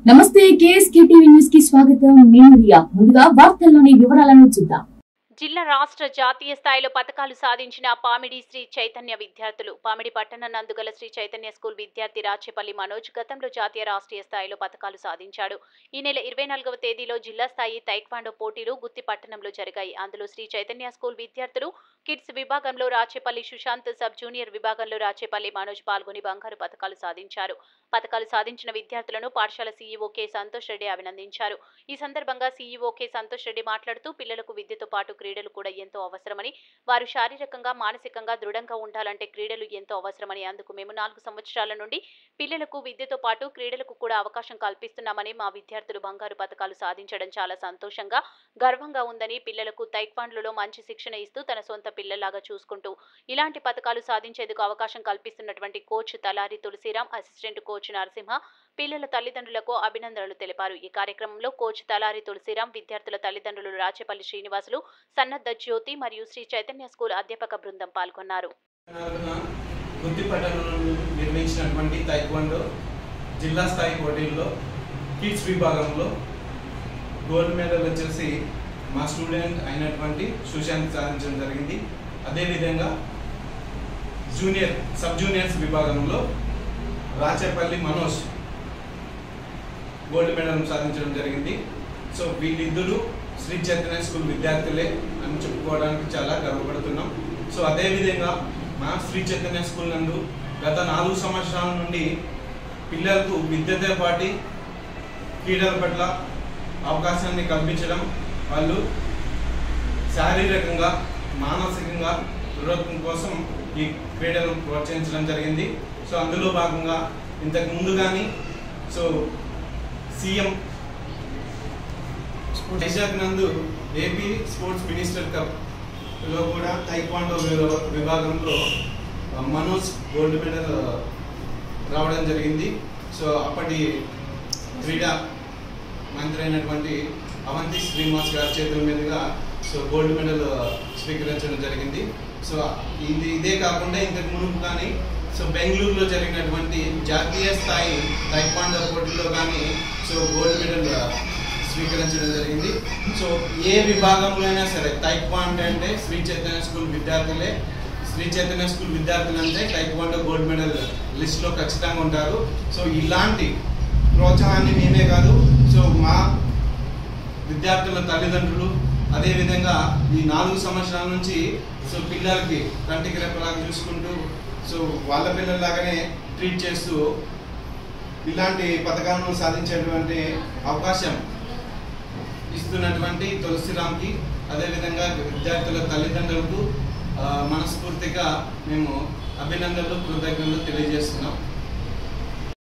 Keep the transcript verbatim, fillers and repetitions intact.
నమస్తే KSK TV news కి స్వాగతం. నేను రియా. ముందుగా వార్తల్లోని వివరాలను చూద్దాం. జిల్లా రాష్ట్ర జాతీయ స్థాయిలో పతకాలు సాధించిన పామిడి శ్రీ చైతన్య విద్యార్థులు. పామిడి పట్టణ నందుగల శ్రీ చైతన్య స్కూల్ విద్యార్థి రాచేపల్లి మనోజ్ గతంలో జాతీయ రాష్ట్రీయ స్థాయిలో పతకాలు సాధించాడు. ఈ నెల ఇరవై నాలుగవ తేదీలో జిల్లా స్థాయి తైక్వాండో పోటీలు గుత్తి పట్టణంలో జరిగాయి. అందులో శ్రీ చైతన్య స్కూల్ విద్యార్థులు కిడ్స్ విభాగంలో రాచేపల్లి సుశాంత్, సబ్ జూనియర్ విభాగంలో రాచేపల్లి మనోజ్ పాల్గొని బంగారు పతకాలు సాధించారు. పతకాలు సాధించిన విద్యార్థులను పాఠశాల సీఈఓ కె సంతోష్ రెడ్డి అభినందించారు. ఈ సందర్భంగా సీఈఓ కె సంతోష్ రెడ్డి మాట్లాడుతూ పిల్లలకు విద్యతో పాటు క్రీడలు కూడా ఎంతో అవసరమని, వారు శారీరకంగా మానసికంగా దృఢంగా ఉండాలంటే క్రీడలు ఎంతో అవసరమని, అందుకు మేము నాలుగు సంవత్సరాల నుండి పిల్లలకు విద్యతో పాటు క్రీడలకు కూడా అవకాశం కల్పిస్తున్నామని, మా విద్యార్థులు బంగారు పతకాలు సాధించడం చాలా సంతోషంగా గర్వంగా ఉందని, పిల్లలకు తైక్వాండోలో మంచి శిక్షణ ఇస్తూ తన సొంత పిల్లలాగా చూసుకుంటూ ఇలాంటి పతకాలు సాధించేందుకు అవకాశం కల్పిస్తున్నటువంటి coach Talari Tulasiram, assistant coach Narasimha పిల్లల తల్లిదండ్రులకు అభినందనలు తెలిపారు. ఈ కార్యక్రమంలో కోచ్ తలారి తులసిరాం, విద్యార్థుల తల్లిదండ్రులు రాచేపల్లి శ్రీనివాసులు, సన్నద్ధ జ్యోతి మరియు శ్రీ చైతన్య స్కూల్ అధ్యాపక బృందం పాల్గొన్నారు. నిర్వహించినటువంటి తైక్వాండో జిల్లా స్థాయి పోటీల్లో కిడ్స్ విభాగంలో గోల్డ్ మెడల్ వచ్చేసి మా స్టూడెంట్ అయినటువంటి సుశాంత్ సాధించడం జరిగింది. అదేవిధంగా జూనియర్ సబ్ జూనియర్స్ విభాగంలో రాచేపల్లి మనోజ్ గోల్డ్ మెడల్ సాధించడం జరిగింది. సో వీళ్ళిద్దరూ శ్రీ చైతన్య స్కూల్ విద్యార్థులే అని చెప్పుకోవడానికి చాలా గర్వపడుతున్నాం. సో అదేవిధంగా మా శ్రీ చైతన్య స్కూల్ నందు గత నాలుగు సంవత్సరాల నుండి పిల్లలకు విద్యతో పాటు క్రీడల పట్ల అవకాశాన్ని కల్పించడం, వాళ్ళు శారీరకంగా మానసికంగా దృఢత్వం కోసం ఈ క్రీడలను ప్రోత్సహించడం జరిగింది. సో అందులో భాగంగా ఇంతకు ముందు కానీ సో సీఎం వైజాగ్ నందు ఏపీ స్పోర్ట్స్ మినిస్టర్ కప్లో కూడా తైక్వాండో విభాగంలో మనోజ్ గోల్డ్ మెడల్ రావడం జరిగింది. సో అప్పటి క్రీడా మంత్రి అయినటువంటి అవంతి శ్రీనివాస్ గారి చేతుల మీదుగా సో గోల్డ్ మెడల్ స్వీకరించడం జరిగింది. సో ఇది ఇదే కాకుండా ఇంతకు మునుపు కానీ సో బెంగళూరులో జరిగినటువంటి జాతీయ స్థాయి తైక్వాండో పోటీలో కానీ సో గోల్డ్ మెడల్ స్వీకరించడం జరిగింది. సో ఏ విభాగంలో అయినా సరే తైక్వాండో అంటే శ్రీ చైతన్య స్కూల్ విద్యార్థులే, శ్రీ చైతన్య స్కూల్ విద్యార్థులు అంటే తైక్వాండో గోల్డ్ మెడల్ లిస్టులో ఖచ్చితంగా ఉంటారు. సో ఇలాంటి ప్రోత్సాహాన్ని మేమే కాదు సో మా విద్యార్థుల తల్లిదండ్రులు అదేవిధంగా ఈ నాలుగు సంవత్సరాల నుంచి సో పిల్లలకి కంటికి రెప్పలాగా చూసుకుంటూ సో వాళ్ళ పిల్లల్లాగానే ట్రీట్ చేస్తూ ఇలాంటి పథకాలను సాధించేటువంటి అవకాశం ఇస్తున్నటువంటి తులసిరామ్కి అదేవిధంగా విద్యార్థుల తల్లిదండ్రులకు మనస్ఫూర్తిగా మేము అభినందనలు కృతజ్ఞతలు తెలియజేస్తున్నాం.